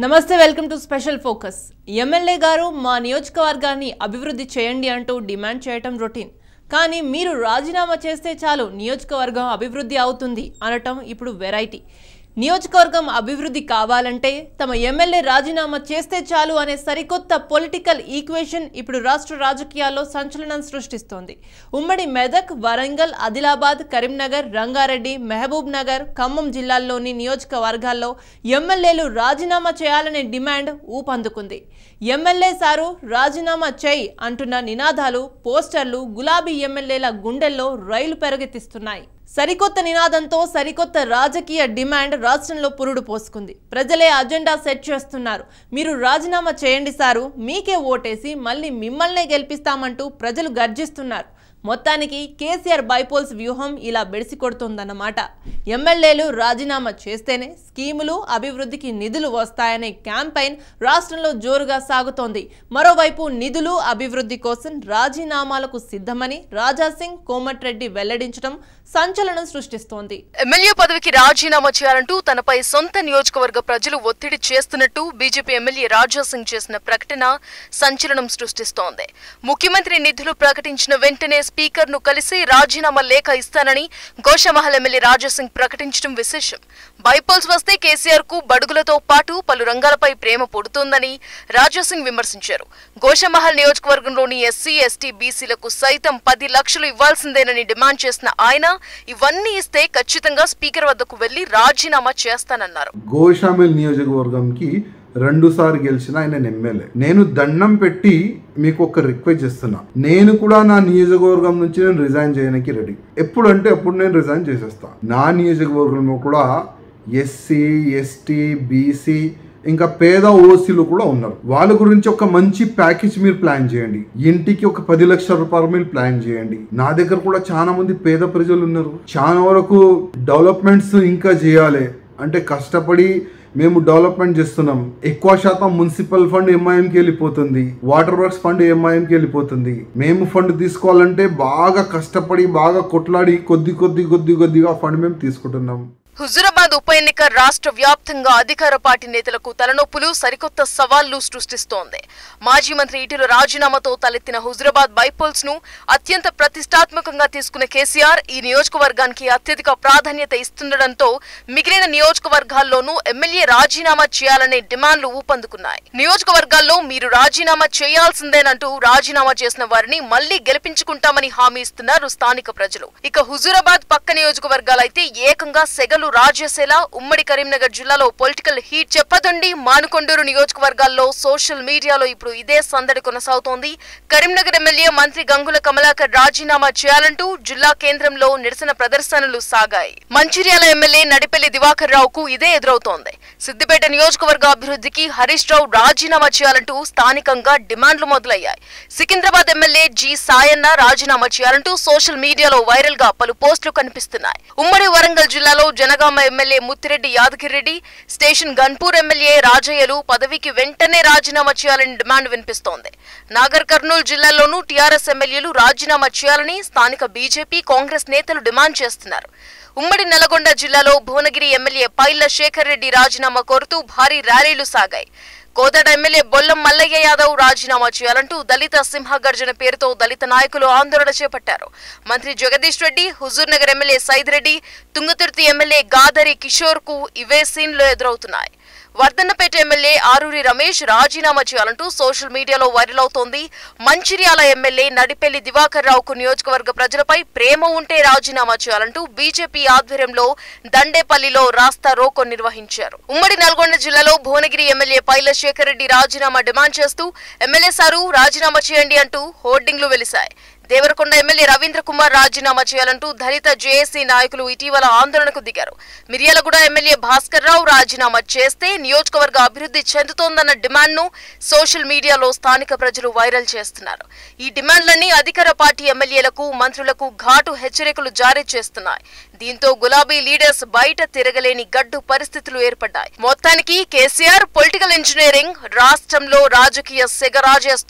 నమస్తే welcome to special focus. MLA garu మా నియోజకవర్గాన్ని అభివృద్ధి చేయండి అంటూ డిమాండ్ చేయటం రొటీన్. కానీ మీరు రాజీనామా చేస్తే చాలు నియోజకవర్గం అభివృద్ధి అవుతుంది అనటం ఇప్పుడు వెరైటీ. నియోజకవర్గం అభివృద్ధి కావాలంటే తమ ఎమ్మెల్యే రాజీనామా చేస్తే చాలు అనే సరికొత్త పొలిటికల్ ఈక్వేషన్ ఇప్పుడు రాష్ట్ర రాజకీయాల్లో సంచలనం సృష్టిస్తోంది. ఉమ్మడి మెదక్, వరంగల్, ఆదిలాబాద్, కరీంనగర్, రంగారెడ్డి, మహబూబ్ నగర్, ఖమ్మం జిల్లాల్లోని నియోజకవర్గాల్లో ఎమ్మెల్యేలు రాజీనామా చేయాలనే డిమాండ్ ఊపందుకుంది. ఎమ్మెల్యే సారు రాజీనామా చేయి అంటున్న నినాదాలు, పోస్టర్లు గులాబీ ఎమ్మెల్యేల గుండెల్లో రైలు పెరుగెత్తిస్తున్నాయి. సరికొత్త నినాదంతో సరికొత్త రాజకీయ డిమాండ్ రాష్ట్రంలో పురుడు పోసుకుంది. ప్రజలే అజెండా సెట్ చేస్తున్నారు. మీరు రాజీనామా చేయండి సారు, మీకే ఓటేసి మళ్ళీ మిమ్మల్నే గెలిపిస్తామంటూ ప్రజలు గర్జిస్తున్నారు. మొత్తానికి కేసీఆర్ బైపోల్స్ వ్యూహం ఇలా బెడిసి కొడుతుందన్నమాట. ఎమ్మెల్యేలు రాజీనామా చేస్తేనే స్కీములు, అభివృద్ధికి నిధులు వస్తాయనే క్యాంపెయిన్ రాష్ట్రంలో జోరుగా సాగుతోంది. మరోవైపు నిధులు, అభివృద్ధి కోసం రాజీనామాలకు సిద్ధమని రాజాసింగ్, కోమటిరెడ్డి వెల్లడించడం సంచలనం సృష్టిస్తోంది. ఎమ్మెల్యే పదవికి రాజీనామా చేయాలంటూ తనపై సొంత నియోజకవర్గ ప్రజలు ఒత్తిడి చేస్తున్నట్టు బీజేపీ ఎమ్మెల్యే రాజాసింగ్ చేసిన ప్రకటన సంచలనం సృష్టిస్తోంది. ముఖ్యమంత్రి నిధులు ప్రకటించిన వెంటనే స్పీకర్ ను కలిసి రాజీనామా లేఖ ఇస్తానని గోషామహల్ ఎమ్మెల్యే రాజాసింగ్ ప్రకటించడం విశేషం. బైపోల్స్ వస్తే కేసీఆర్ కు బడుగులతో పాటు పలు రంగాలపై ప్రేమ పుడుతోందని రాజాసింగ్ విమర్శించారు. గోషామహల్ నియోజకవర్గంలోని ఎస్సీ, ఎస్టీ, బీసీలకు సైతం 10 లక్షలు ఇవ్వాల్సిందేనని డిమాండ్ చేసిన ఆయన ఇవన్నీ ఇస్తే ఖచ్చితంగా స్పీకర్ వద్దకు వెళ్లి రాజీనామా చేస్తానన్నారు. గోషామహల్ నియోజకవర్గంకి 2 సార్లు గెలిచిన ఆయన ఎమ్మెల్యే. నేను దండం పెట్టి మీకు ఒక రిక్వెస్ట్ చేస్తున్నా, నేను కూడా నా నియోజకవర్గం నుంచి నేను రిజైన్ చేయడానికి రెడీ. ఎప్పుడంటే అప్పుడు నేను రిజైన్ చేసేస్తా. నా నియోజకవర్గంలో కూడా ఎస్సీ, ఎస్టీ, బీసీ ఇంకా పేద ఓసీలు కూడా ఉన్నారు. వాళ్ళ గురించి ఒక మంచి ప్యాకేజ్ మీరు ప్లాన్ చేయండి. ఇంటికి ఒక 10 లక్షల రూపాయలు మీరు ప్లాన్ చేయండి. నా దగ్గర కూడా చాలా మంది పేద ప్రజలు ఉన్నారు. చాలా వరకు డెవలప్మెంట్స్ ఇంకా చేయాలి అంటే కష్టపడి మేము డెవలప్మెంట్ చేస్తున్నాం. ఎక్కువ శాతం మున్సిపల్ ఫండ్ ఎంఐఎంకి వెళ్ళిపోతుంది, వాటర్ వర్క్స్ ఫండ్ ఎంఐఎంకి వెళ్ళిపోతుంది. మేము ఫండ్ తీసుకోవాలంటే బాగా కష్టపడి బాగా కొట్లాడి కొద్దిగా ఫండ్ మేము తీసుకుంటున్నాం. హుజూరాబాద్ ఉప ఎన్నిక రాష్ట్ర వ్యాప్తంగా అధికార పార్టీ నేతలకు తలనొప్పులు, సరికొత్త సవాళ్లు సృష్టిస్తోంది. మాజీ మంత్రి ఈటెల రాజీనామాతో తలెత్తిన హుజూరాబాద్ బైపోల్స్ ను అత్యంత ప్రతిష్టాత్మకంగా తీసుకున్న కేసీఆర్ ఈ నియోజకవర్గానికి అత్యధిక ప్రాధాన్యత ఇస్తుండటంతో మిగిలిన నియోజకవర్గాల్లోనూ ఎమ్మెల్యే రాజీనామా చేయాలనే డిమాండ్లు ఊపందుకున్నాయి. నియోజకవర్గాల్లో మీరు రాజీనామా చేయాల్సిందేనంటూ రాజీనామా చేసిన వారిని మళ్లీ గెలిపించుకుంటామని హామీ ఇస్తున్నారు స్థానిక ప్రజలు. ఇక హుజూరాబాద్ పక్క నియోజకవర్గాలైతే ఏకంగా సెగలు రాజేసేలా ఉమ్మడి కరీంనగర్ జిల్లాలో పొలిటికల్ హీట్ చెప్పదండి. మానుకొండూరు నియోజకవర్గాల్లో సోషల్ మీడియాలో ఇప్పుడు ఇదే సందడి కొనసాగుతోంది. కరీంనగర్ ఎమ్మెల్యే మంత్రి గంగుల కమలాకర్ రాజీనామా చేయాలంటూ జిల్లా కేంద్రంలో నిరసన ప్రదర్శనలు సాగాయి. మంచిర్యాల ఎమ్మెల్యే నడిపెల్లి దివాకర్ రావుకు ఇదే ఎదురవుతోంది. సిద్దిపేట నియోజకవర్గ అభివృద్ధికి హరీష్ రావు రాజీనామా చేయాలంటూ స్థానికంగా డిమాండ్లు మొదలయ్యాయి. సికింద్రాబాద్ ఎమ్మెల్యే జి సాయన్న రాజీనామా చేయాలంటూ సోషల్ మీడియాలో వైరల్ గా పలు పోస్టులు కనిపిస్తున్నాయి. ఉమ్మడి వరంగల్ జిల్లాలో Janagama MLA Muthireddy Yadagirireddy, station Ghanpur MLA రాజయ్యలు పదవికి వెంటనే రాజీనామా చేయాలని డిమాండ్ వినిపిస్తోంది. నాగర్ కర్నూలు జిల్లాలోనూ టీఆర్ఎస్ ఎమ్మెల్యేలు రాజీనామా చేయాలని స్థానిక బీజేపీ, కాంగ్రెస్ నేతలు డిమాండ్ చేస్తున్నారు. ఉమ్మడి నల్గొండ జిల్లాలో భువనగిరి ఎమ్మెల్యే పైల శేఖర్ రెడ్డి రాజీనామా కోరుతూ భారీ ర్యాలీలు సాగాయి. కోదాడ ఎమ్మెల్యే బొల్లం మల్లయ్య యాదవ్ రాజీనామా చేయాలంటూ దళిత సింహగర్జన పేరుతో దళిత నాయకులు ఆందోళన చేపట్టారు. మంత్రి జగదీష్ రెడ్డి, హుజూర్ నగర్ ఎమ్మెల్యే సైద్ రెడ్డి, తుంగతుర్తి ఎమ్మెల్యే గాదరి కిషోర్ కు ఇవే సీన్లు ఎదురవుతున్నాయి. వర్ధన్నపేట ఎమ్మెల్యే ఆరూరి రమేష్ రాజీనామా చేయాలంటూ సోషల్ మీడియాలో వైరల్ అవుతోంది. మంచిర్యాల ఎమ్మెల్యే నడిపెల్లి దివాకర్ రావుకు నియోజకవర్గ ప్రజలపై ప్రేమ ఉంటే రాజీనామా చేయాలంటూ బీజేపీ ఆధ్వర్యంలో దండేపల్లిలో రాస్తా రోకో నిర్వహించారు. ఉమ్మడి నల్గొండ జిల్లాలో భువనగిరి ఎమ్మెల్యే పైల శేఖర్ రెడ్డి రాజీనామా డిమాండ్ చేస్తూ ఎమ్మెల్యే సారు రాజీనామా చేయండి అంటూ హోర్డింగ్లు వెలిశాయి. దేవరకొండ ఎమ్మెల్యే రవీంద్ర కుమార్ రాజీనామా చేయాలంటూ దళిత జేఏసీ నాయకులు ఇటీవల ఆందోళనకు దిగారు. మిర్యాలగూడ ఎమ్మెల్యే భాస్కర్ రావు రాజీనామా చేస్తే నియోజకవర్గ అభివృద్ధి చెందుతోందన్న డిమాండ్ను సోషల్ మీడియాలో స్థానిక ప్రజలు వైరల్ చేస్తున్నారు. ఈ డిమాండ్లన్నీ అధికార పార్టీ ఎమ్మెల్యేలకు, మంత్రులకు ఘాటు హెచ్చరికలు జారీ చేస్తున్నాయి. దీంతో గులాబీ లీడర్స్ బయట తిరగలేని గడ్డు పరిస్థితులు ఏర్పడ్డాయి. మొత్తానికి కేసీఆర్ పొలిటికల్ ఇంజనీరింగ్ రాష్ట్రంలో రాజకీయ సెగ రాజేస్తోంది.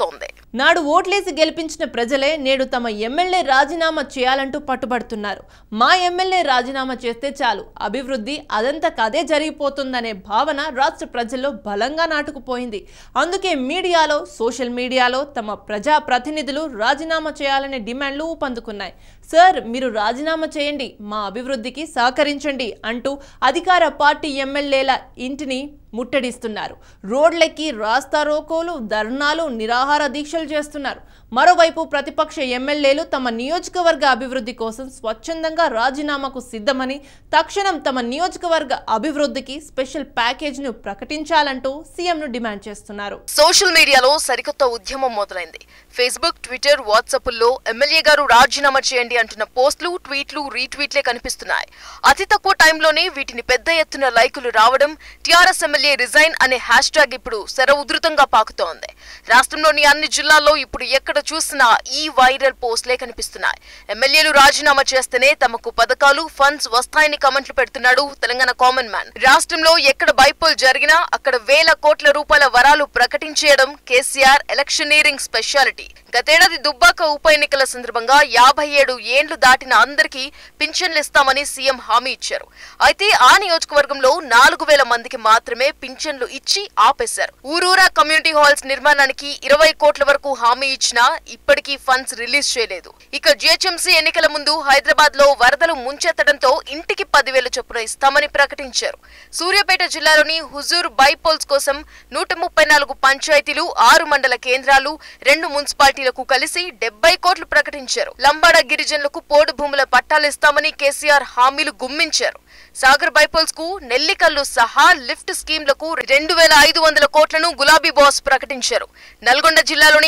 నాడు ఓట్లేసి గెలిపించిన ప్రజలే నేడు తమ ఎమ్మెల్యే రాజీనామా చేయాలంటూ పట్టుబడుతున్నారు. మా ఎమ్మెల్యే రాజీనామా చేస్తే చాలు, అభివృద్ధి అదంతకదే జరిగిపోతుందనే భావన రాష్ట్ర ప్రజల్లో బలంగా నాటుకుపోయింది. అందుకే మీడియాలో, సోషల్ మీడియాలో తమ ప్రజా ప్రతినిధులు రాజీనామా చేయాలనే డిమాండ్లు ఊపందుకున్నాయి. సార్, మీరు రాజీనామా చేయండి, మా అభివృద్ధికి సహకరించండి అంటూ అధికార పార్టీ ఎమ్మెల్యేల ఇంటిని ముట్టడిస్తున్నారు. రోడ్లెక్కి రాస్తారోకోలు, ధర్నాలు, నిరాహార దీక్షలు చేస్తున్నారు. మరోవైపు ప్రతిపక్ష ఎమ్మెల్యేలు తమ నియోజకవర్గ అభివృద్ధి కోసం స్వచ్ఛందంగా రాజీనామాకు సిద్ధమని, తక్షణం తమ నియోజకవర్గ అభివృద్ధికి స్పెషల్ ప్యాకేజ్ను ప్రకటించాలంటూ సీఎంను డిమాండ్ చేస్తున్నారు. సోషల్ మీడియాలో సరికొత్త ఉద్యమం మొదలైంది. ఫేస్బుక్, ట్విట్టర్, వాట్సాప్ల్లో ఎమ్మెల్యే గారు రాజీనామా చేయండి అంటున్న పోస్టులు, ట్వీట్లు, రీట్వీట్లే కనిపిస్తున్నాయి. అతి తక్కువ టైంలోనే వీటిని పెద్ద ఎత్తున లైకులు రావడం, టీఆర్ఎస్ ఎమ్మెల్యే రిజైన్ అనే హ్యాష్ ట్యాగ్ ఇప్పుడు ఉధృతంగా పాకుతోంది. రాష్ట్రంలోని అన్ని జిల్లాల్లో ఇప్పుడు ఎక్కడ చూసినా ఈ వైరల్ పోస్టులే కనిపిస్తున్నాయి. ఎమ్మెల్యేలు రాజీనామా చేస్తేనే తమకు పథకాలు, ఫండ్స్ వస్తాయని కామెంట్లు పెడుతున్నాడు తెలంగాణ కామన్ మ్యాన్. రాష్ట్రంలో ఎక్కడ బైపోల్ జరిగినా అక్కడ వేల కోట్ల రూపాయల వరాలు ప్రకటించేయడం కేసీఆర్ ఎలక్షనీరింగ్ స్పెషాలిటీ. గతేడాది దుబ్బాక ఉప ఎన్నికల సందర్భంగా 57 ఏండ్లు దాటిన అందరికీ పింఛన్లు ఇస్తామని సీఎం హామీ ఇచ్చారు. అయితే ఆ నియోజకవర్గంలో 4000 మందికి మాత్రమే పింఛన్లు ఇచ్చి ఆపేశారు. ఊరూరా కమ్యూనిటీ హాల్స్ నిర్మాణానికి 20 కోట్ల వరకు హామీ ఇచ్చినా ఇప్పటికీ ఫండ్స్ రిలీజ్ చేయలేదు. ఇక జీహెచ్ఎంసీ ఎన్నికల ముందు హైదరాబాద్ లో వరదలు ముంచెత్తడంతో ఇంటికి 10,000 చొప్పున ఇస్తామని ప్రకటించారు. సూర్యాపేట జిల్లాలోని హుజూర్ బైపోల్స్ కోసం 134 పంచాయతీలు, 6 మండల కేంద్రాలు, 2 మున్సిపాలిటీలకు కలిసి 70 కోట్లు ప్రకటించారు. లంబాడ గిరిజనులకు పోడు భూముల పట్టాలు ఇస్తామని కేసీఆర్ హామీలు గుమ్మించారు. సాగర్ బైపోల్స్ కు నెల్లికల్లు సహా లిఫ్ట్ స్కీమ్లకు 2500 కోట్లను గులాబీ బాస్ ప్రకటించారు. నల్గొండ జిల్లాలోని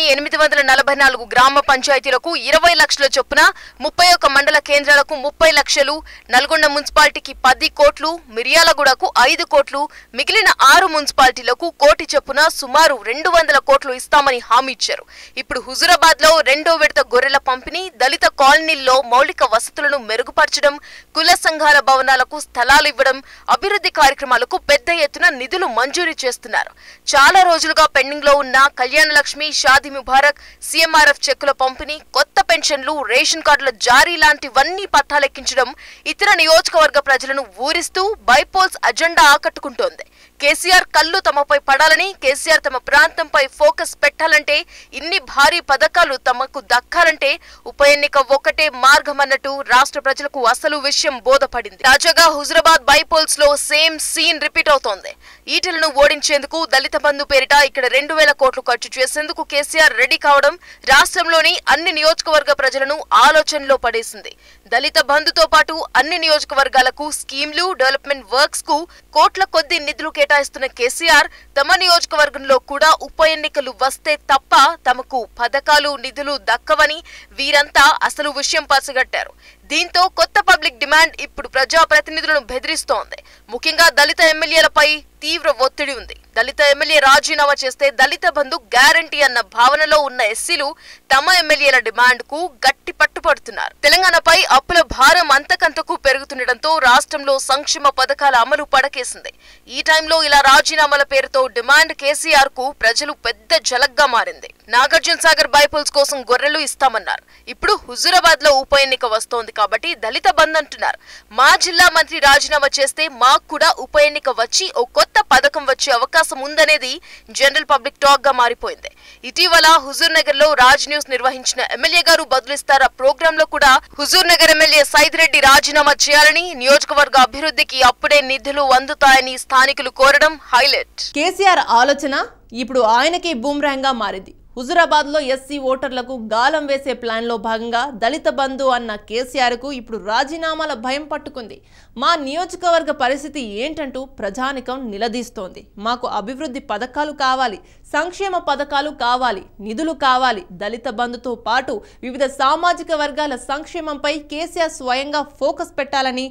844 గ్రామ పంచాయతీలకు 20 లక్షల చొప్పున, 31 మండల కేంద్రాలకు 30 లక్షలు, నల్గొండ మున్సిపాలిటీకి 10 కోట్లు, మిర్యాలగూడకు 5 కోట్లు, మిగిలిన 6 మున్సిపాలిటీలకు 1 కోటి చొప్పున సుమారు 200 కోట్లు ఇస్తామని హామీ ఇచ్చారు. ఇప్పుడు హుజూరాబాద్ లో 2వ విడత గొర్రెల పంపిణీ, దళిత కాలనీల్లో మౌలిక వసతులను మెరుగుపరచడం, కుల సంఘాల భవనాలకు స్థలాలు ఇవ్వడం, అభివృద్ధి కార్యక్రమాలకు పెద్ద ఎత్తున నిధులు మంజూరు చేస్తున్నారు. చాలా రోజులుగా పెండింగ్ లో ఉన్న కళ్యాణ లక్ష్మి, షాదీ ముబారక్, సీఎంఆర్ఎఫ్ చెక్కుల పంపిణీ, కొత్త పెన్షన్లు, రేషన్ కార్డుల జారీ లాంటివన్నీ పట్టాలెక్కించడం ఇతర నియోజకవర్గ ప్రజలను ఊరిస్తూ బైపోల్స్ అజెండా ఆకట్టుకుంటోంది. కేసీఆర్ కళ్ళు తమపై పడాలని, కేసీఆర్ తమ ప్రాంతంపై ఫోకస్ పెట్టాలంటే, ఇన్ని భారీ పథకాలు తమకు దక్కాలంటే ఉప ఎన్నిక ఒక్కటే మార్గమన్నట్టు రాష్ట్ర ప్రజలకు అసలు విషయం బోధపడింది. తాజాగా హుజూరాబాద్ బైపోల్స్ లో సేమ్ సీన్ రిపీట్ అవుతోంది. ఈటెలను ఓడించేందుకు దళిత బంధు పేరిట ఇక్కడ 2000 కోట్లు ఖర్చు చేసేందుకు కేసీఆర్ రెడీ కావడం రాష్ట్రంలోని అన్ని నియోజకవర్గ ప్రజలను ఆలోచనలో పడేసింది. దళిత బంధుతో పాటు అన్ని నియోజకవర్గాలకు స్కీమ్లు, డెవలప్మెంట్ వర్క్స్ కు కోట్ల కొద్ది నిధులు కేటాయిస్తున్న కేసీఆర్ తమ నియోజకవర్గంలో కూడా ఉప ఎన్నికలు వస్తే తప్ప తమకు పథకాలు, నిధులు దక్కవని వీరంతా అసలు విషయం పసిగట్టారు. దీంతో కొత్త పబ్లిక్ డిమాండ్ ఇప్పుడు ప్రజాప్రతినిధులను బెదిరిస్తోంది. ముఖ్యంగా దళిత ఎమ్మెల్యేలపై తీవ్ర ఒత్తిడి ఉంది. దళిత ఎమ్మెల్యే రాజీనామా చేస్తే దళిత బంధు గ్యారంటీ అన్న భావనలో ఉన్న ఎస్సీలు తమ ఎమ్మెల్యేల డిమాండ్ కు గట్టి పట్టుపడుతున్నారు. తెలంగాణపై అప్పుల భారం అంతకంతకు పెరుగుతుండటంతో రాష్ట్రంలో సంక్షేమ పథకాల అమలు పడకేసింది. ఈ టైంలో ఇలా రాజీనామాల పేరుతో డిమాండ్ కేసీఆర్ కు ప్రజలు పెద్ద జలగ్గా మారింది. నాగార్జున సాగర్ బైపోల్స్ కోసం గొర్రెలు ఇస్తామన్నారు. ఇప్పుడు హుజూరాబాద్ లో ఉప ఎన్నిక వస్తోంది కాబట్టి దళిత బంద్ అంటున్నారు. మా జిల్లా మంత్రి రాజీనామా చేస్తే మాకు కూడా ఉప ఎన్నిక వచ్చి ఓ కొత్త పథకం వచ్చే అవకాశం ఉందనేది జనరల్ పబ్లిక్ టాక్ గా మారిపోయింది. ఇటీవల హుజూర్ నగర్ లో రాజ్ న్యూస్ నిర్వహించిన ఎమ్మెల్యే గారు బదులిస్తారా ప్రోగ్రామ్ లో కూడా హుజూర్ నగర్ ఎమ్మెల్యే సైదిరెడ్డి రాజీనామా చేయాలని, నియోజకవర్గ అభివృద్ధికి అప్పుడే నిధులు అందుతాయని స్థానికులు కోరడం హైలైట్. కేసీఆర్ ఆలోచన ఇప్పుడు ఆయనకే బూమ్రాంగ్ గా మారింది. హుజూరాబాద్ లో ఎస్సీ ఓటర్లకు గాలం వేసే ప్లాన్ లో భాగంగా దళిత బంధు అన్న కేసీఆర్ కు ఇప్పుడు రాజీనామాల భయం పట్టుకుంది. మా నియోజకవర్గ పరిస్థితి ఏంటంటూ ప్రజానికం నిలదీస్తోంది. మాకు అభివృద్ధి పథకాలు కావాలి, సంక్షేమ పథకాలు కావాలి, నిధులు కావాలి. దళిత బంధుతో పాటు వివిధ సామాజిక వర్గాల సంక్షేమంపై కేసీఆర్ స్వయంగా ఫోకస్ పెట్టాలని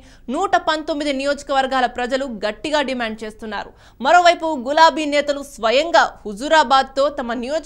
119 నియోజకవర్గాల ప్రజలు గట్టిగా డిమాండ్ చేస్తున్నారు. మరోవైపు గులాబీ నేతలు స్వయంగా హుజూరాబాద్ తో తమ నియోజకవర్గ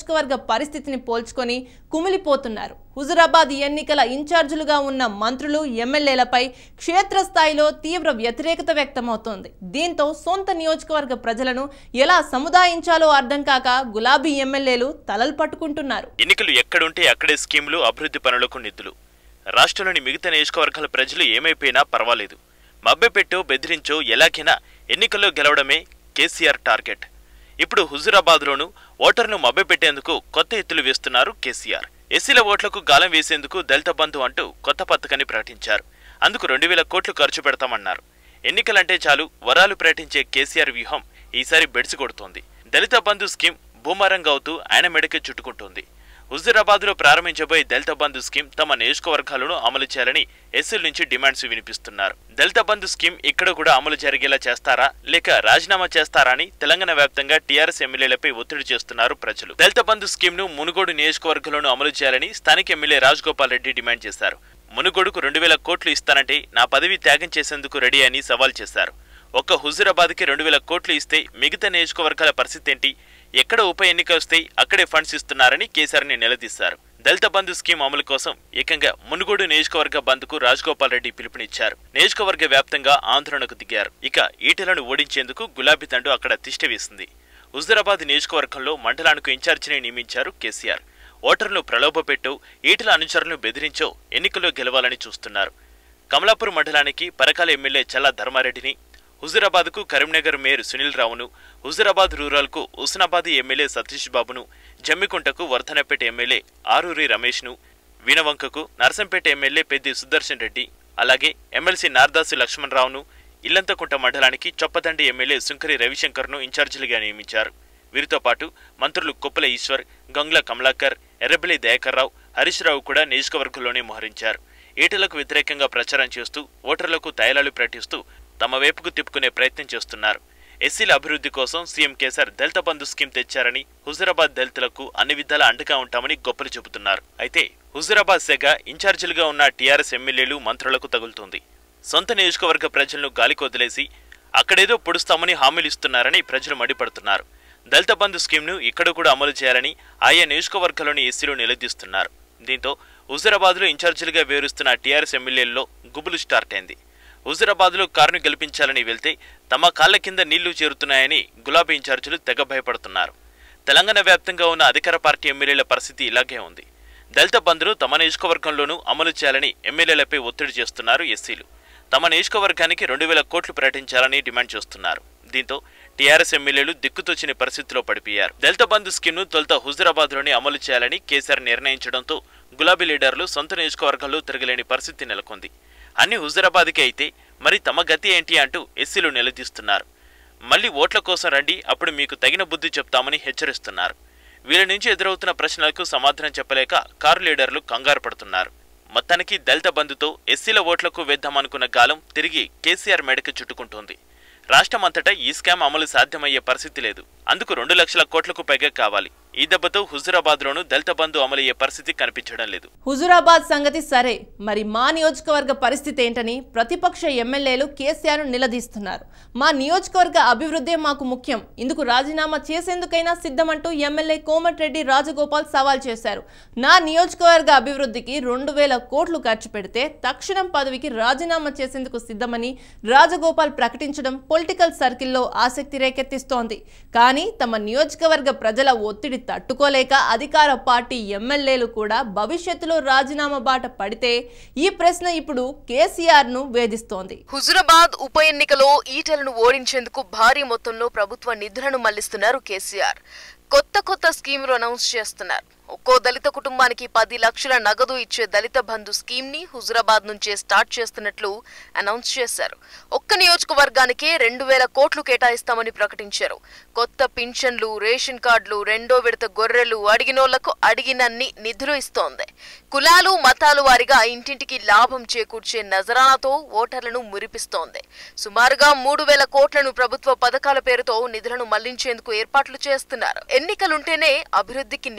పరిస్థితిని పోల్చుకొని కుమిలిపోతున్నారు. హుజురాబాద్ ఎన్నికల ఇన్ఛార్జీలుగా ఉన్న మంత్రులు, ఎమ్మెల్యేలపై క్షేత్రస్థాయిలో తీవ్ర వ్యతిరేకత వ్యక్తమవుతోంది. దీంతో సొంత నియోజకవర్గ ప్రజలను ఎలా సముదాయించాలో అర్థం కాక గులాబీ ఎమ్మెల్యేలు తలలు పట్టుకుంటున్నారు. ఎన్నికలు ఎక్కడుంటే అక్కడే స్కీములు, అభివృద్ధి పనులకు నిధులు. రాష్ట్రంలోని మిగతా నియోజకవర్గాల ప్రజలు ఏమైపోయినా పర్వాలేదు, మభ్యపెట్టో బెదిరించో ఎలాగైనా ఎన్నికల్లో గెలవడమే కేసీఆర్ టార్గెట్. ఇప్పుడు హుజురాబాద్లోనూ ఓటర్ను మభ్యపెట్టేందుకు కొత్త ఎత్తులు వేస్తున్నారు కేసీఆర్. ఎస్సీల ఓట్లకు గాలం వేసేందుకు దళిత బంధు అంటూ కొత్త పథకాన్ని ప్రకటించారు. అందుకు 2000 కోట్లు ఖర్చు పెడతామన్నారు. ఎన్నికలంటే చాలు వరాలు ప్రకటించే కేసీఆర్ వ్యూహం ఈసారి బెడిసి కొడుతోంది. దళిత బంధు స్కీమ్ బూమరంగ్ అవుతూ ఆయన మెడకే చుట్టుకుంటోంది. హుజురాబాద్లో ప్రారంభించబోయే దళిత బంధు స్కీమ్ తమ నియోజకవర్గాలను అమలు చేయాలని ఎస్సీల నుంచి డిమాండ్స్ వినిపిస్తున్నారు. దళిత బంధు స్కీమ్ ఇక్కడ కూడా అమలు జరిగేలా చేస్తారా లేక రాజీనామా చేస్తారా అని తెలంగాణ వ్యాప్తంగా టీఆర్ఎస్ ఎమ్మెల్యేలపై ఒత్తిడి చేస్తున్నారు ప్రజలు. దళిత బంధు స్కీమ్ ను మునుగోడు నియోజకవర్గంలోనూ అమలు చేయాలని స్థానిక ఎమ్మెల్యే రాజగోపాల్ రెడ్డి డిమాండ్ చేశారు. మునుగోడుకు 2000 కోట్లు ఇస్తానంటే నా పదవి త్యాగం చేసేందుకు రెడీ అని సవాల్ చేశారు. ఒక్క హుజురాబాద్కి 2000 కోట్లు ఇస్తే మిగతా నియోజకవర్గాల పరిస్థితి ఏంటి? ఎక్కడ ఉప ఎన్నిక వస్తే అక్కడే ఫండ్స్ ఇస్తున్నారని కేసీఆర్ని నిలదీశారు. దళిత బంధు స్కీమ్ అమలు కోసం ఏకంగా మునుగోడు నియోజకవర్గ బంద్కు రాజగోపాల్ రెడ్డి పిలుపునిచ్చారు. నియోజకవర్గ వ్యాప్తంగా ఆందోళనకు దిగారు. ఇక ఈటెలను ఓడించేందుకు గులాబీ తండు అక్కడ తిష్టవేసింది. హుజురాబాద్ నియోజకవర్గంలో మండలానికి ఇన్ఛార్జిని నియమించారు కేసీఆర్. ఓటర్లను ప్రలోభపెట్టో, ఈటెల అనుచరులను బెదిరించో ఎన్నికల్లో గెలవాలని చూస్తున్నారు. కమలాపూర్ మండలానికి పరకాల ఎమ్మెల్యే చల్లా ధర్మారెడ్డిని, హుజురాబాద్కు కరీంనగర్ మేయర్ సునీల్ రావును, హుజురాబాద్ రూరల్కు హుస్నాబాద్ ఎమ్మెల్యే సతీష్ బాబును, జమ్మికుంటకు వర్ధనపేట ఎమ్మెల్యే ఆరూరి రమేష్ను, వీణవంకకు నర్సంపేట ఎమ్మెల్యే పెద్ది సుదర్శన్ రెడ్డి, అలాగే ఎమ్మెల్సీ నార్దాసు లక్ష్మణరావును, ఇల్లంతకుంట మండలానికి చొప్పదండి ఎమ్మెల్యే సుంకరి రవిశంకర్ను ఇన్ఛార్జీలుగా నియమించారు. వీరితో పాటు మంత్రులు కొప్పుల ఈశ్వర్, గంగుల కమలాకర్, ఎర్రబెల్లి దయాకర్రావు, హరీష్ రావు కూడా నియోజకవర్గంలోనే మోహరించారు. ఈటలకు వ్యతిరేకంగా ప్రచారం చేస్తూ ఓటర్లకు తైలాలు ప్రకటిస్తూ తమ వైపుకు తిప్పుకునే ప్రయత్నం చేస్తున్నారు. ఎస్సీల అభివృద్ధి కోసం CM KCR Dalit Bandhu scheme తెచ్చారని, హుజురాబాద్ దళితులకు అన్ని విధాలా అండగా ఉంటామని గొప్పలు చెబుతున్నారు. అయితే హుజురాబాద్ శాఖ ఇన్ఛార్జీలుగా ఉన్న టీఆర్ఎస్ ఎమ్మెల్యేలు, మంత్రులకు తగులుతుంది. సొంత నియోజకవర్గ ప్రజలను గాలికొదిలేసి అక్కడేదో పొడుస్తామని హామీలు ఇస్తున్నారని ప్రజలు మండిపడుతున్నారు. దళిత బంధు స్కీమ్ను ఇక్కడ కూడా అమలు చేయాలని ఆయా నియోజకవర్గాల్లోని ఎస్సీలు నిలదీస్తున్నారు. దీంతో హుజురాబాద్లో ఇన్ఛార్జీలుగా వ్యవహరిస్తున్న టీఆర్ఎస్ ఎమ్మెల్యేల్లో గుబులు స్టార్ట్ అయింది. హుజురాబాద్లో కారును గెలిపించాలని వెళ్తే తమ కాళ్ల కింద నీళ్లు చేరుతున్నాయని గులాబీ ఇన్ఛార్జీలు తెగ భయపడుతున్నారు. తెలంగాణ వ్యాప్తంగా ఉన్న అధికార పార్టీ ఎమ్మెల్యేల పరిస్థితి ఇలాగే ఉంది. దళిత బంధును తమ నియోజకవర్గంలోనూ అమలు చేయాలని ఎమ్మెల్యేలపై ఒత్తిడి చేస్తున్నారు ఎస్సీలు. తమ నియోజకవర్గానికి 2000 కోట్లు ప్రకటించాలని డిమాండ్ చేస్తున్నారు. దీంతో టీఆర్ఎస్ ఎమ్మెల్యేలు దిక్కుతోచిన పరిస్థితిలో పడిపోయారు. దళిత బంధు స్కీమ్ను తొలుత హుజురాబాద్లోనే అమలు చేయాలని కేసీఆర్ నిర్ణయించడంతో గులాబీ లీడర్లు సొంత నియోజకవర్గాల్లో తిరగలేని పరిస్థితి నెలకొంది. అన్ని హుజురాబాద్కి అయితే మరి తమ గతి ఏంటి అంటూ ఎస్సీలు నిలదీస్తున్నారు. మళ్లీ ఓట్ల కోసం రండి, అప్పుడు మీకు తగిన బుద్ధి చెప్తామని హెచ్చరిస్తున్నారు. వీళ్ళ నుంచి ఎదురవుతున్న ప్రశ్నలకు సమాధానం చెప్పలేక కారు లీడర్లు కంగారు పడుతున్నారు. మొత్తానికి దళిత బంధుతో ఎస్సీల ఓట్లకు వేద్దామనుకున్న గాలం తిరిగి కేసీఆర్ మెడకు చుట్టుకుంటోంది. రాష్ట్రమంతటా ఈ స్కామ్ అమలు సాధ్యమయ్యే పరిస్థితి లేదు. అందుకు 2 లక్షల కోట్లకు పైగా కావాలి. ఈ దెబ్బతో హుజురాబాద్లోనూ దళిత బంధు అమలయ్యే పరిస్థితి కనిపించడం లేదు. హుజురాబాద్ సంగతి సరే, మరి మా నియోజకవర్గ పరిస్థితి ఏంటని ప్రతిపక్ష ఎమ్మెల్యేలు కేసీఆర్ను నిలదీస్తున్నారు. మా నియోజకవర్గ అభివృద్ధే మాకు ముఖ్యం, ఇందుకు రాజీనామా చేసేందుకైనా సిద్ధమంటూ ఎమ్మెల్యే కోమటిరెడ్డి రాజగోపాల్ సవాల్ చేశారు. నా నియోజకవర్గ అభివృద్ధికి 2000 కోట్లు ఖర్చు పెడితే తక్షణం పదవికి రాజీనామా చేసేందుకు సిద్ధమని రాజగోపాల్ ప్రకటించడం పొలిటికల్ సర్కిల్లో ఆసక్తి రేకెత్తిస్తోంది. కానీ తమ నియోజకవర్గ ప్రజల ఒత్తిడి తట్టుకోలేక అధికార పార్టీ ఎమ్మెల్యేలు కూడా భవిష్యత్తులో రాజీనామా బాట పడితే ఈ ప్రశ్న ఇప్పుడు కేసీఆర్ ను వేధిస్తోంది. హుజురాబాద్ ఉప ఎన్నికలో ఈటెలను ఓడించేందుకు భారీ మొత్తంలో ప్రభుత్వ నిధులను మళ్లిస్తున్నారు కేసీఆర్. కొత్త స్కీములు అనౌన్స్ చేస్తున్నారు. ఒక్కో దళిత కుటుంబానికి 10 లక్షల నగదు ఇచ్చే దళిత బంధు స్కీమ్ ని హుజురాబాద్ నుంచే స్టార్ట్ చేస్తున్నట్లు అనౌన్స్ చేశారు. ఒక్క నియోజకవర్గానికే 2000 కోట్లు కేటాయిస్తామని ప్రకటించారు. కొత్త పింఛన్లు, రేషన్ కార్డులు, 2వ విడత గొర్రెలు, అడిగినోళ్లకు అడిగినన్ని నిధులు ఇస్తోంది. కులాలు, మతాలు వారిగా ఇంటింటికి లాభం చేకూర్చే నజరానాతో ఓటర్లను మురిపిస్తోంది. సుమారుగా 3000 కోట్లను ప్రభుత్వ పథకాల పేరుతో నిధులను మళ్లించేందుకు ఏర్పాట్లు చేస్తున్నారు. ఎన్నికలుంటేనే అభివృద్ధికి నిధులు,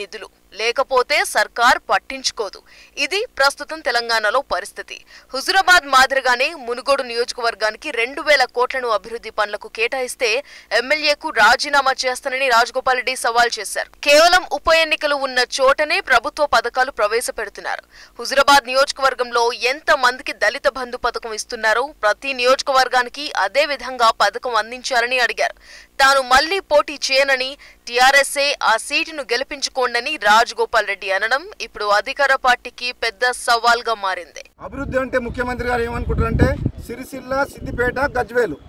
లేకపోతే సర్కార్ పట్టించుకోదు. ఇది ప్రస్తుతం తెలంగాణలో పరిస్థితి. హుజురాబాద్ మాదిరిగానే మునుగోడు నియోజకవర్గానికి 2000 కోట్లను అభివృద్ధి పనులకు కేటాయిస్తే ఎమ్మెల్యేకు రాజీనామా చేస్తానని రాజగోపాల్ రెడ్డి సవాల్ చేశారు. కేవలం ఉప ఎన్నికలు ఉన్న చోటనే ప్రభుత్వ పథకాలు ప్రవేశపెడుతున్నారు. హుజురాబాద్ నియోజకవర్గంలో ఎంత మందికి దళిత బంధు పథకం ఇస్తున్నారో ప్రతి నియోజకవర్గానికి అదే విధంగా పథకం అందించాలని అడిగారు. తాను మళ్లీ పోటీ చేయనని, టీఆర్ఎస్ఏ ఆ సీటును గెలిపించుకోండని రాజగోపాల్ రెడ్డి అనడం ఇప్పుడు అధికార పార్టీకి పెద్ద సవాల్గా మారింది. అభివృద్ధి అంటే ముఖ్యమంత్రి గారు ఏమనుకుంటారంటే సిరిసిల్ల, సిద్దిపేట, గజ్వేలు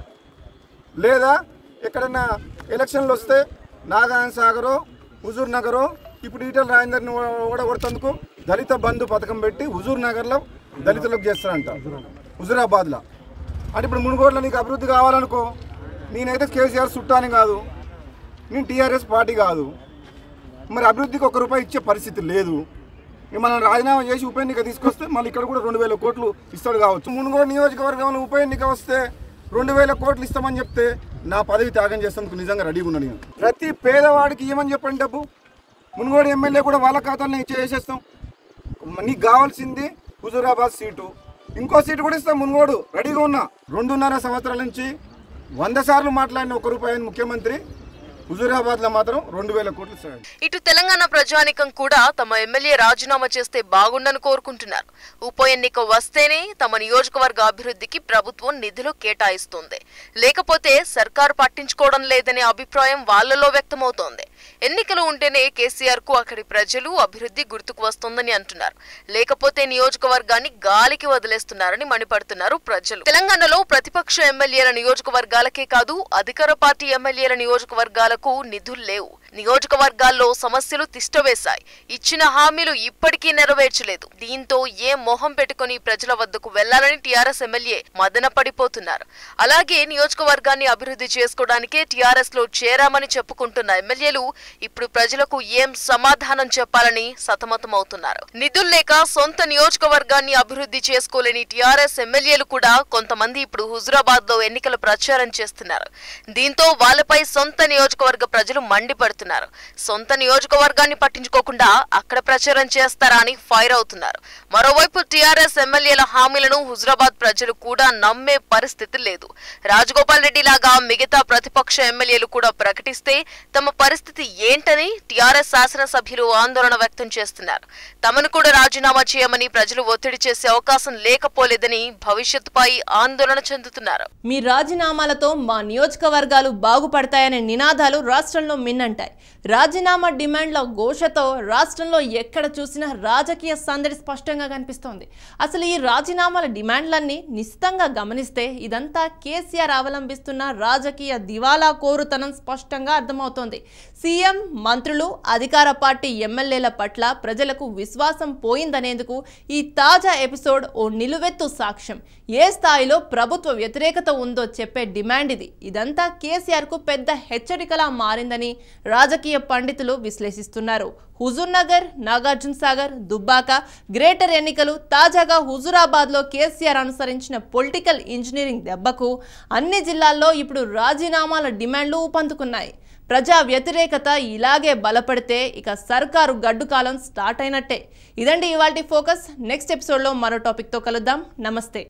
లేదా ఎక్కడన్నా ఎలక్షన్లు వస్తే నాగార్జున సాగరో, హుజూర్ నగరో, ఇప్పుడు ఈటల రాజేందర్ని ఓడగొడుతందుకు దళిత బంధు పథకం పెట్టి హుజూర్ నగర్లో దళితులకు చేస్తారంట, హుజూరాబాద్లో. అంటే ఇప్పుడు మునుగోడులో నీకు అభివృద్ధి కావాలనుకో, నేనైతే కేసీఆర్ చుట్టాని కాదు, నేను టీఆర్ఎస్ పార్టీ కాదు, మరి అభివృద్ధికి ₹1 రూపాయి ఇచ్చే పరిస్థితి లేదు. మనం రాజీనామా చేసి ఉప ఎన్నిక తీసుకొస్తే మళ్ళీ ఇక్కడ కూడా 2000 కోట్లు ఇస్తాడు కావచ్చు. మునుగోడు నియోజకవర్గంలో ఉప ఎన్నిక వస్తే 2000 కోట్లు ఇస్తామని చెప్తే నా పదవి త్యాగం చేసేందుకు నిజంగా రెడీగా ఉన్నాను నేను. ప్రతి పేదవాడికి ఇవ్వమని చెప్పండి డబ్బు. మునుగోడు ఎమ్మెల్యే కూడా వాళ్ళ ఖాతాలో చేసేస్తాం. నీకు కావాల్సింది హుజూరాబాద్ సీటు, ఇంకో సీటు కూడా ఇస్తాం. మునుగోడు రెడీగా ఉన్నా. 2.5 సంవత్సరాల నుంచి 100 సార్లు మాట్లాడిన ₹1 రూపాయి ముఖ్యమంత్రి హుజూరాబాద్ లో మాత్రం 2000 కోట్లు ఇస్తాడు. ఇటు తెలంగాణ ప్రజానికం కూడా తమ ఎమ్మెల్యే రాజీనామా చేస్తే బాగుండని కోరుకుంటున్నారు. ఉప ఎన్నిక వస్తేనే తమ నియోజకవర్గ అభివృద్ధికి ప్రభుత్వం నిధులు కేటాయిస్తుంది, లేకపోతే సర్కారు పట్టించుకోవడం లేదనే అభిప్రాయం వాళ్లలో వ్యక్తమవుతోంది. ఎన్నికలు ఉంటేనే కేసీఆర్ కు అక్కడి ప్రజలు అభివృద్ధి గుర్తుకు వస్తుందని అంటున్నారు. లేకపోతే నియోజకవర్గాన్ని గాలికి వదిలేస్తున్నారని మండిపడుతున్నారు ప్రజలు. తెలంగాణలో ప్రతిపక్ష ఎమ్మెల్యేల నియోజకవర్గాలకే కాదు, అధికార పార్టీ ఎమ్మెల్యేల నియోజకవర్గాలకు నిధులు లేవు. నియోజకవర్గాల్లో సమస్యలు తిష్టవేశాయి. ఇచ్చిన హామీలు ఇప్పటికీ నెరవేర్చలేదు. దీంతో ఏ మొహం పెట్టుకుని ప్రజల వద్దకు వెళ్లాలని టీఆర్ఎస్ ఎమ్మెల్యే మదన పడిపోతున్నారు. అలాగే నియోజకవర్గాన్ని అభివృద్ధి చేసుకోవడానికే టీఆర్ఎస్ లో చేరామని చెప్పుకుంటున్న ఎమ్మెల్యేలు ఇప్పుడు ప్రజలకు ఏం సమాధానం చెప్పాలని సతమతమవుతున్నారు. నిధులు లేక సొంత నియోజకవర్గాన్ని అభివృద్ధి చేసుకోలేని టీఆర్ఎస్ ఎమ్మెల్యేలు కూడా కొంతమంది ఇప్పుడు హుజూరాబాద్ లో ఎన్నికల ప్రచారం చేస్తున్నారు. దీంతో వాళ్లపై సొంత నియోజకవర్గ ప్రజలు మండిపడుతున్నారు. సొంత నియోజకవర్గాన్ని పట్టించుకోకుండా అక్కడ ప్రచారం చేస్తారా అని ఫైర్ అవుతున్నారు. మరోవైపు టీఆర్ఎస్ ఎమ్మెల్యేల హామీలను హుజూరాబాద్ ప్రజలు కూడా నమ్మే పరిస్థితి లేదు. రాజగోపాల్ రెడ్డి లాగా మిగతా ప్రతిపక్ష ఎమ్మెల్యేలు కూడా ప్రకటిస్తే తమ పరిస్థితి ఏంటని టీఆర్ఎస్ శాసనసభ్యులు ఆందోళన వ్యక్తం చేస్తున్నారు. తమను కూడా రాజీనామా చేయమని ప్రజలు ఒత్తిడి చేసే అవకాశం లేకపోలేదని భవిష్యత్తుపై ఆందోళన చెందుతున్నారు. మీ రాజీనామాలతో మా నియోజకవర్గాలు బాగుపడతాయనే నినాదాలు రాష్ట్రంలో మిన్నంటాయి. రాజీనామా డిమాండ్ల ఘోషతో రాష్ట్రంలో ఎక్కడ చూసినా రాజకీయ సందడి స్పష్టంగా కనిపిస్తోంది. అసలు ఈ రాజీనామాల డిమాండ్లన్నీ నిశితంగా గమనిస్తే ఇదంతా కేసీఆర్ అవలంబిస్తున్న రాజకీయ దివాలా కోరుతనం స్పష్టంగా అర్థమవుతోంది. సీఎం, మంత్రులు, అధికార పార్టీ ఎమ్మెల్యేల పట్ల ప్రజలకు విశ్వాసం పోయిందనేందుకు ఈ తాజా ఎపిసోడ్ ఓ నిలువెత్తు సాక్ష్యం. ఏ స్థాయిలో ప్రభుత్వ వ్యతిరేకత ఉందో చెప్పే డిమాండ్ ఇది. ఇదంతా కేసీఆర్ కు పెద్ద హెచ్చరికలా మారిందని రాజకీయ పండితులు విశ్లేషిస్తున్నారు. హుజూర్ నగర్, నాగార్జున సాగర్, దుబ్బాక, గ్రేటర్ ఎన్నికలు, తాజాగా హుజూరాబాద్ లో కేసీఆర్ అనుసరించిన పొలిటికల్ ఇంజనీరింగ్ దెబ్బకు అన్ని జిల్లాల్లో ఇప్పుడు రాజీనామాల డిమాండ్లు ఊపందుకున్నాయి. ప్రజా వ్యతిరేకత ఇలాగే బలపడితే ఇక సర్కారు గడ్డు కాలం స్టార్ట్ అయినట్టే. ఇదండి ఇవాల్టి ఫోకస్. నెక్స్ట్ ఎపిసోడ్లో మరో టాపిక్తో కలుద్దాం. నమస్తే.